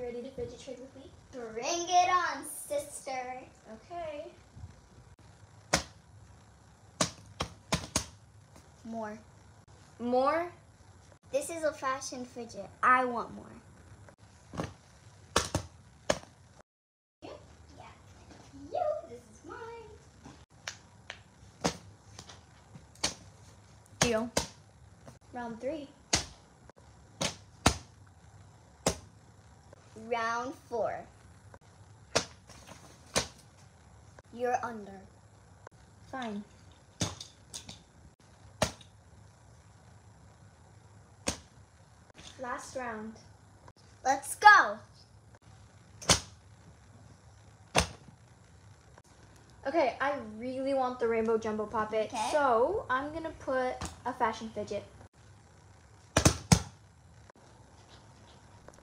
ready to fidget trade with me? Bring it on, sister. Okay. More. More? This is a fashion fidget. I want more. You? Yeah. You. This is mine. Deal. Round 3. Round 4. You're under. Fine. Last round. Let's go. Okay, I really want the rainbow jumbo puppet, Okay. so I'm gonna put a fashion fidget.